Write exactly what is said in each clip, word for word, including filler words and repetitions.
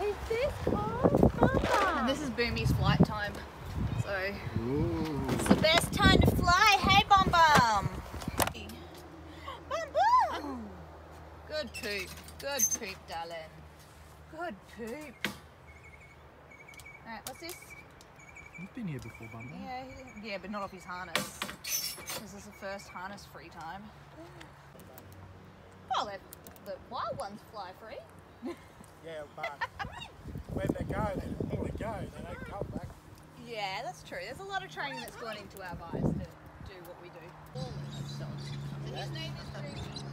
Is this cold? And this is Boomy's flight time. So Ooh. it's the best time to fly. Hey, Bum Bum. Bum Bum. Good poop. Good poop, darling. Good poop. Alright, what's this? You've been here before, Bum Bum. Yeah, he- yeah, but not off his harness. This is the first harness free time. Well, let the wild ones fly free. Yeah, but when they go, they only go, they don't come back. Yeah, that's true. There's a lot of training that's gone into our guys to do what we do. All of us. So his name is Boomy.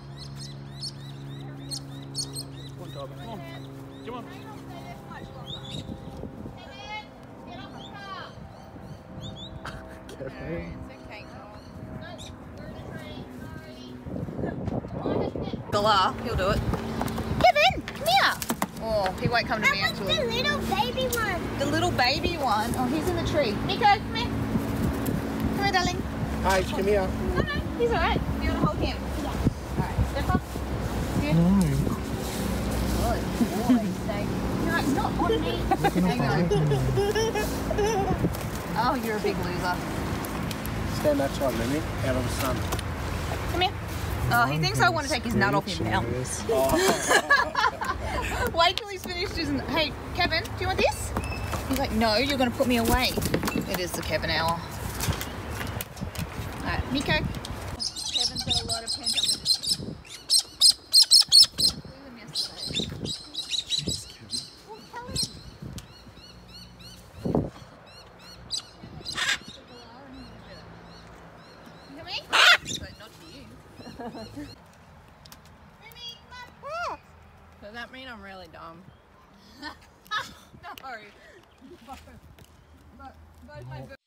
One time, come on. Come on. May not stay there for much longer. Kevin, get off the car. Kevin. No, it's okay, no, we're in a tree. Hurry. Galah, he'll do it. Kevin, come here. Oh, he won't come to me That was actually. the little baby one. The little baby one. Oh, he's in the tree. Nico, come here. Come here, darling. Hey, come here. No, no, he's alright. You want to hold him? Yeah. Alright, step up. Here. No. Good boy, stay. No, not on me. Hang on. Oh, you're a big loser. Stand that side, Lenny, out of the sun. Come here. Oh, he thinks I want to take his nut off him now. Wait till he's finished his... Hey, Kevin, do you want this? He's like, no, you're going to put me away. It is the Kevin hour. Alright, Nico. Kevin's got a lot of pent up in his... I flew him yesterday. Well, tell him. You hear me? But not to you. Does that mean I'm really dumb? No. But, but my